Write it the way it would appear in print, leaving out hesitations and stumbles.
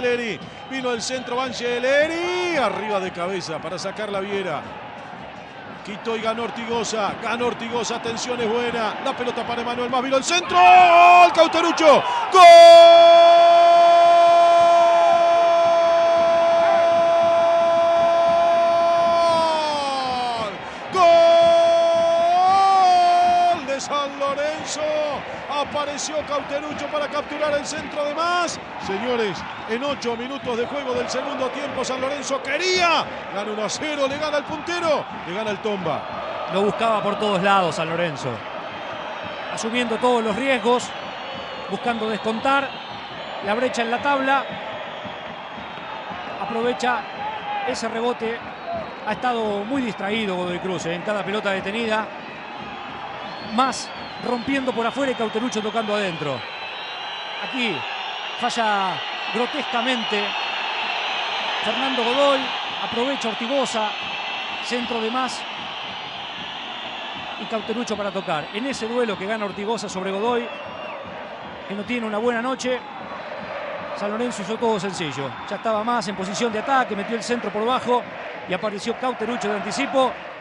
Angeleri. Vino el centro, Angeleri. Arriba de cabeza para sacar la Viera. Quitó y ganó Ortigosa. Ganó Ortigosa. Atención, es buena. La pelota para Emanuel Más. Vino el centro. ¡Gol! Cauterucho. ¡Gol! San Lorenzo, apareció Cauterucho para capturar el centro de Más. Señores, en 8 minutos de juego del segundo tiempo, San Lorenzo quería, gana 1-0, le gana el puntero, le gana el Tomba. Lo buscaba por todos lados San Lorenzo, asumiendo todos los riesgos, buscando descontar la brecha en la tabla. Aprovecha ese rebote, ha estado muy distraído Godoy Cruz en cada pelota detenida. Más rompiendo por afuera y Cauterucho tocando adentro. Aquí falla grotescamente Fernando Godoy. Aprovecha Ortigosa. Centro de Más. Y Cauterucho para tocar. En ese duelo que gana Ortigosa sobre Godoy, que no tiene una buena noche, San Lorenzo hizo todo sencillo. Ya estaba Más en posición de ataque, metió el centro por bajo y apareció Cauterucho de anticipo.